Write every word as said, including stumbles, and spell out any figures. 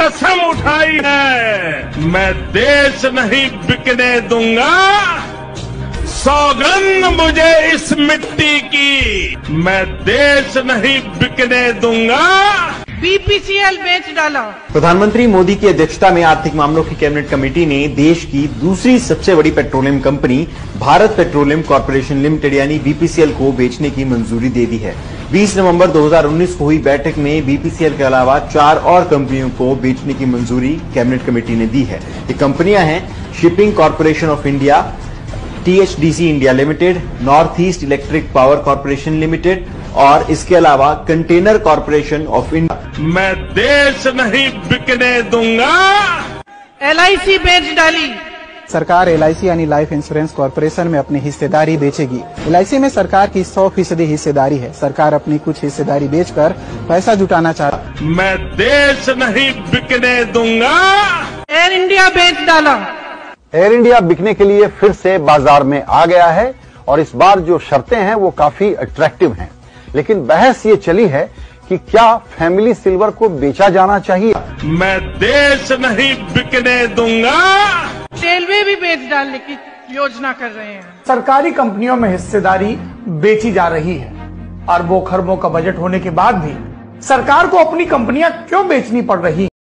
कसम उठाई है, मैं देश नहीं बिकने दूंगा। सौगंध मुझे इस मिट्टी की, मैं देश नहीं बिकने दूंगा। बीपीसीएल बेच डाला। प्रधानमंत्री मोदी की अध्यक्षता में आर्थिक मामलों की कैबिनेट कमेटी ने देश की दूसरी सबसे बड़ी petroleum company Bharat petroleum corporation limited यानी बीपीसीएल को बेचने की मंजूरी दे दी है। बीस नवंबर दो हज़ार उन्नीस को हुई बैठक में बीपीसीएल के अलावा चार और कंपनियों को बेचने की मंजूरी कैबिनेट कमेटी ने दी है। ये कंपनियां हैं shipping corporation of India, THDC India limited, north east electric power corporation limited और इसके अलावा कंटेनर कॉर्पोरेशन ऑफ इंडिया। मैं देश नहीं बिकने दूंगा। एलआईसी बेच डाली। सरकार एलआईसी यानी लाइफ इंश्योरेंस कॉर्पोरेशन में अपनी हिस्सेदारी बेचेगी। एलआईसी में सरकार की सौ फीसदी हिस्सेदारी है। सरकार अपनी कुछ हिस्सेदारी बेचकर पैसा जुटाना चाहती। मैं देश नहीं बिकने दूंगा। एयर इंडिया बेच डाला। एयर इंडिया बिकने के लिए फिर से बाजार में आ गया है और इस बार जो शर्तें हैं वो काफी अट्रैक्टिव हैं। लेकिन बहस ये चली है कि क्या फैमिली सिल्वर को बेचा जाना चाहिए। मैं देश नहीं बिकने दूंगा। रेलवे भी बेच डालने की योजना कर रहे हैं। सरकारी कंपनियों में हिस्सेदारी बेची जा रही है। अरबों खरबों का बजट होने के बाद भी सरकार को अपनी कंपनियां क्यों बेचनी पड़ रही।